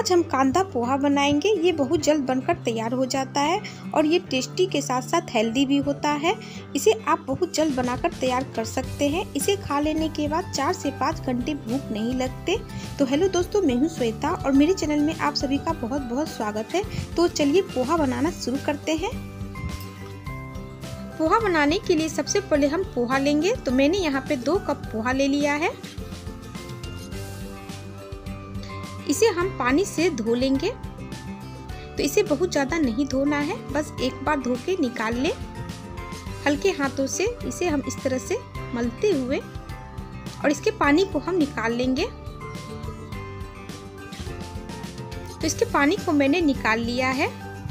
आज हम कांदा पोहा बनाएंगे। ये बहुत जल्द बनकर तैयार हो जाता है और ये टेस्टी के साथ साथ हेल्दी भी होता है। इसे आप बहुत जल्द बनाकर तैयार कर सकते हैं। इसे खा लेने के बाद 4 से 5 घंटे भूख नहीं लगते। तो हेलो दोस्तों, मैं हूँ श्वेता और मेरे चैनल में आप सभी का बहुत बहुत स्वागत है। तो चलिए पोहा बनाना शुरू करते हैं। पोहा बनाने के लिए सबसे पहले हम पोहा लेंगे। तो मैंने यहाँ पे 2 कप पोहा ले लिया है। इसे हम पानी से धो लेंगे। तो इसे बहुत ज़्यादा नहीं धोना है, बस एक बार धो के निकाल लें। हल्के हाथों से इसे हम इस तरह से मलते हुए और इसके पानी को हम निकाल लेंगे। तो इसके पानी को मैंने निकाल लिया है।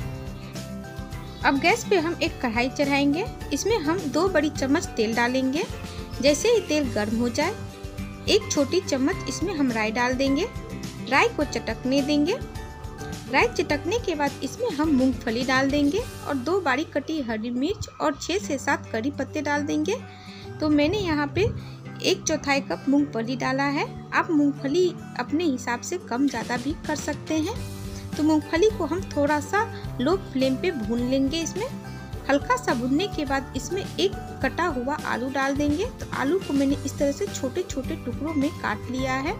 अब गैस पे हम एक कढ़ाई चढ़ाएंगे। इसमें हम 2 बड़ी चम्मच तेल डालेंगे। जैसे ही तेल गर्म हो जाए, 1 छोटी चम्मच इसमें हम राई डाल देंगे। राई को चटकने देंगे। राई चटकने के बाद इसमें हम मूंगफली डाल देंगे और 2 बारीक कटी हरी मिर्च और 6 से 7 करी पत्ते डाल देंगे। तो मैंने यहाँ पे 1/4 कप मूंगफली डाला है। आप मूंगफली अपने हिसाब से कम ज़्यादा भी कर सकते हैं। तो मूंगफली को हम थोड़ा सा लो फ्लेम पे भून लेंगे। इसमें हल्का सा भूनने के बाद इसमें एक कटा हुआ आलू डाल देंगे। तो आलू को मैंने इस तरह से छोटे छोटे टुकड़ों में काट लिया है।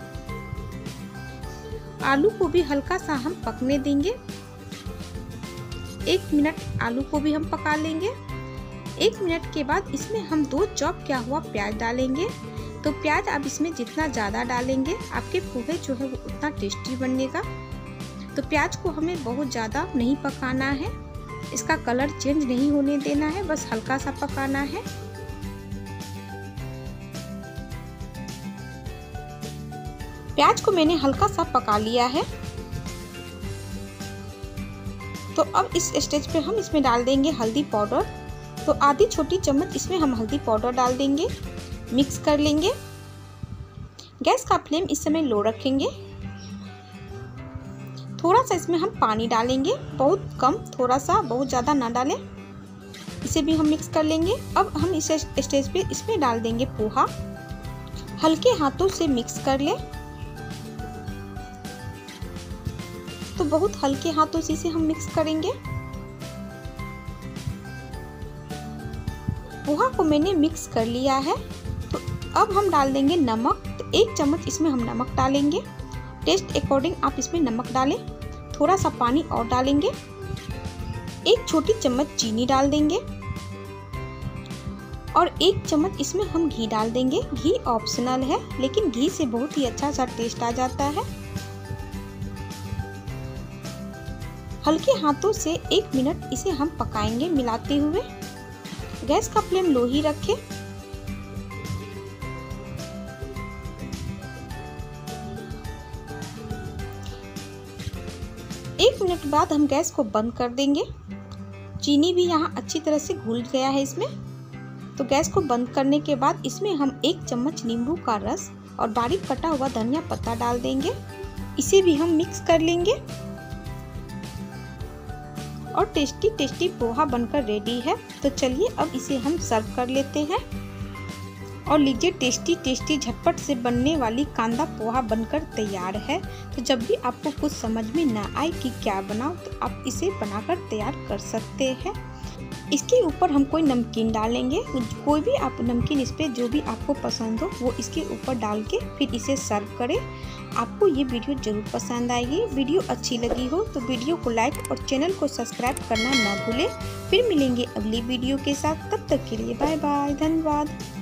आलू को भी हल्का सा हम पकने देंगे। 1 मिनट आलू को भी हम पका लेंगे। 1 मिनट के बाद इसमें हम 2 चॉप किया हुआ प्याज डालेंगे। तो प्याज आप इसमें जितना ज़्यादा डालेंगे, आपके पोहे जो है वो उतना टेस्टी बनेगा। तो प्याज को हमें बहुत ज़्यादा नहीं पकाना है, इसका कलर चेंज नहीं होने देना है, बस हल्का सा पकाना है। प्याज को मैंने हल्का सा पका लिया है। तो अब इस स्टेज पे हम इसमें डाल देंगे हल्दी पाउडर। तो आधी छोटी चम्मच इसमें हम हल्दी पाउडर डाल देंगे। मिक्स कर लेंगे। गैस का फ्लेम इस समय लो रखेंगे। थोड़ा सा इसमें हम पानी डालेंगे, बहुत कम, थोड़ा सा, बहुत ज़्यादा ना डालें। इसे भी हम मिक्स कर लेंगे। अब हम इस स्टेज पे इसमें डाल देंगे पोहा। हल्के हाथों से मिक्स कर ले। तो बहुत हल्के हाथों से इसे हम मिक्स करेंगे। पोहा को मैंने मिक्स कर लिया है। तो अब हम डाल देंगे नमक। तो 1 चम्मच इसमें हम नमक डालेंगे। टेस्ट अकॉर्डिंग आप इसमें नमक डालें। थोड़ा सा पानी और डालेंगे। 1 छोटी चम्मच चीनी डाल देंगे और 1 चम्मच इसमें हम घी डाल देंगे। घी ऑप्शनल है, लेकिन घी से बहुत ही अच्छा सा टेस्ट आ जाता है। हल्के हाथों से 1 मिनट इसे हम पकाएंगे मिलाते हुए। गैस का फ्लेम लो ही रखें। एक मिनट बाद हम गैस को बंद कर देंगे। चीनी भी यहाँ अच्छी तरह से घुल गया है इसमें। तो गैस को बंद करने के बाद इसमें हम 1 चम्मच नींबू का रस और बारीक कटा हुआ धनिया पत्ता डाल देंगे। इसे भी हम मिक्स कर लेंगे और टेस्टी टेस्टी पोहा बनकर रेडी है। तो चलिए अब इसे हम सर्व कर लेते हैं। और लीजिए, टेस्टी टेस्टी झटपट से बनने वाली कांदा पोहा बनकर तैयार है। तो जब भी आपको कुछ समझ में ना आए कि क्या बनाओ, तो आप इसे बनाकर तैयार कर सकते हैं। इसके ऊपर हम कोई नमकीन डालेंगे। कोई भी आप नमकीन इस पर जो भी आपको पसंद हो वो इसके ऊपर डाल के फिर इसे सर्व करें। आपको ये वीडियो जरूर पसंद आएगी। वीडियो अच्छी लगी हो तो वीडियो को लाइक और चैनल को सब्सक्राइब करना ना भूलें। फिर मिलेंगे अगली वीडियो के साथ। तब तक के लिए बाय बाय, धन्यवाद।